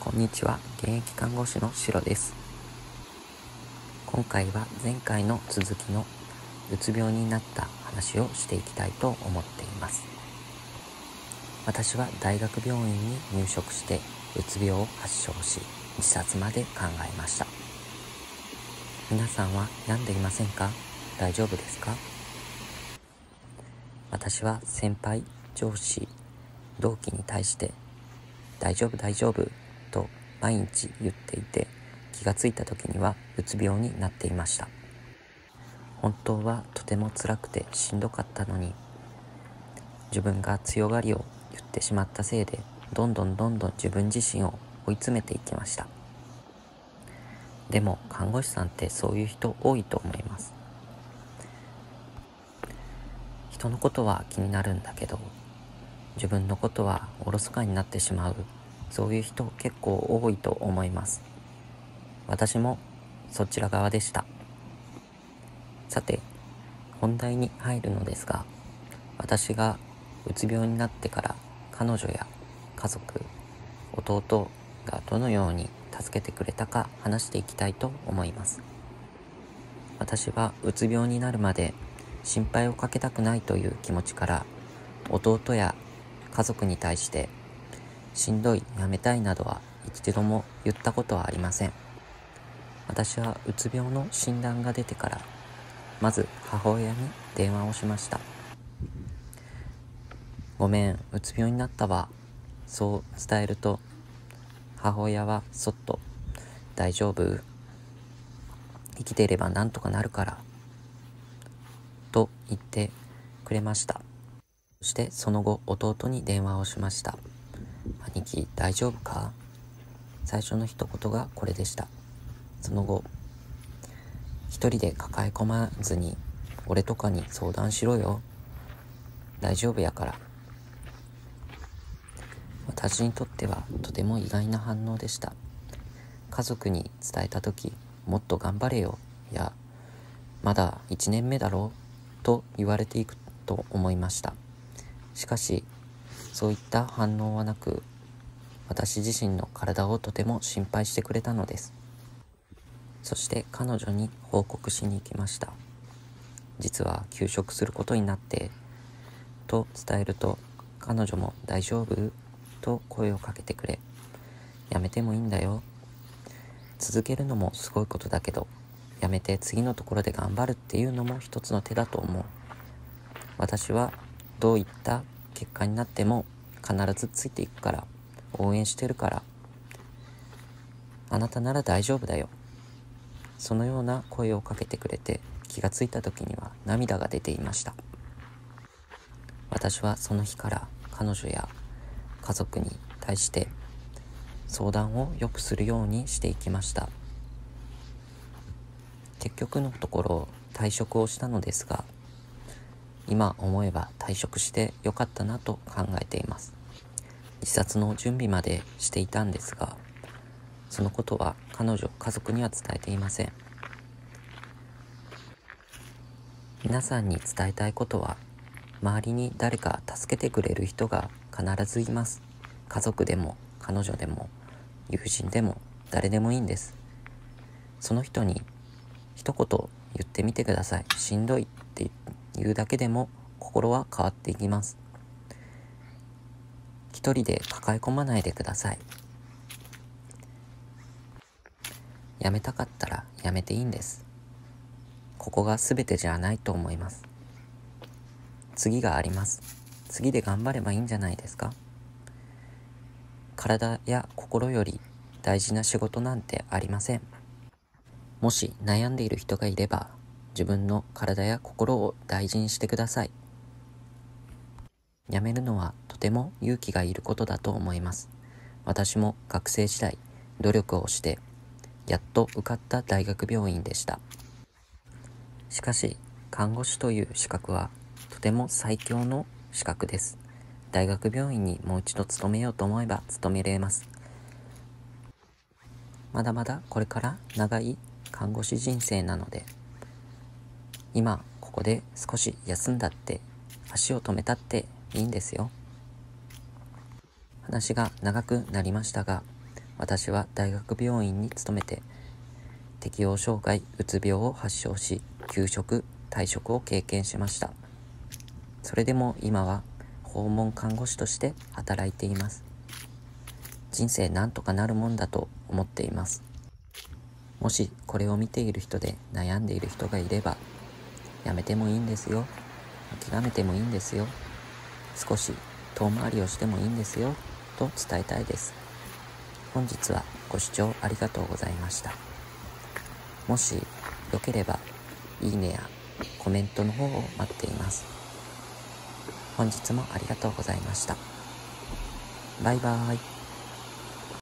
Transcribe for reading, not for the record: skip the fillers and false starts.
こんにちは、現役看護師のシロです。今回は前回の続きのうつ病になった話をしていきたいと思っています。私は大学病院に入職してうつ病を発症し、自殺まで考えました。皆さんは病んでいませんか？大丈夫ですか？私は先輩、上司、同期に対して大丈夫大丈夫と毎日言っていて、気がついた時にはうつ病になっていました。本当はとても辛くてしんどかったのに、自分が強がりを言ってしまったせいで、どんどん自分自身を追い詰めていきました。でも看護師さんってそういう人多いと思います。人のことは気になるんだけど、自分のことはおろそかになってしまう、そういう人結構多いと思います。私もそちら側でした。さて、本題に入るのですが、私がうつ病になってから彼女や家族、弟がどのように助けてくれたか話していきたいと思います。私はうつ病になるまで心配をかけたくないという気持ちから、弟や家族に対してしんどい、やめたいなどは一度も言ったことはありません。私はうつ病の診断が出てから、まず母親に電話をしました。ごめん、うつ病になったわ。そう伝えると、母親はそっと、大丈夫？生きていればなんとかなるから、と言ってくれました。そしてその後、弟に電話をしました。兄貴、大丈夫か？最初の一言がこれでした。その後、一人で抱え込まずに、俺とかに相談しろよ。大丈夫やから。私にとってはとても意外な反応でした。家族に伝えたとき、もっと頑張れよ、や、まだ1年目だろう、と言われていくと思いました。しかし、そういった反応はなく、私自身の体をとても心配してくれたのです。そして彼女に報告しに行きました。実は休職することになって、と伝えると、彼女も大丈夫？と声をかけてくれ、やめてもいいんだよ。続けるのもすごいことだけど、やめて次のところで頑張るっていうのも一つの手だと思う。私はどういった結果になっても必ずついていくから、応援してるから、あなたなら大丈夫だよ。そのような声をかけてくれて、気がついた時には涙が出ていました。私はその日から彼女や家族に対して相談をよくするようにしていきました。結局のところ退職をしたのですが、今思えば退職してよかったなと考えています。自殺の準備までしていたんですが、そのことは彼女、家族には伝えていません。皆さんに伝えたいことは、周りに誰か助けてくれる人が必ずいます。家族でも彼女でも友人でも誰でもいいんです。その人に一言言ってみてください。しんどいって言うだけでも心は変わっていきます。一人で抱え込まないでください。やめたかったらやめていいんです。ここが全てじゃないと思います。次があります。次で頑張ればいいんじゃないですか。体や心より大事な仕事なんてありません。もし悩んでいる人がいれば、自分の体や心を大事にしてください。やめるのはとても勇気がいることだと思います。私も学生時代、努力をして、やっと受かった大学病院でした。しかし、看護師という資格はとても最強の資格です。大学病院にもう一度勤めようと思えば勤めれます。まだまだこれから長い看護師人生なので、今ここで少し休んだって、足を止めたっていいんですよ。話が長くなりましたが、 私は大学病院に勤めて適応障害うつ病を発症し、休職退職を経験しました。それでも今は訪問看護師として働いています。人生なんとかなるもんだと思っています。もしこれを見ている人で悩んでいる人がいれば、やめてもいいんですよ、諦めてもいいんですよ、少し遠回りをしてもいいんですよと伝えたいです。本日はご視聴ありがとうございました。もしよければいいねやコメントの方を待っています。本日もありがとうございました。バイバーイ。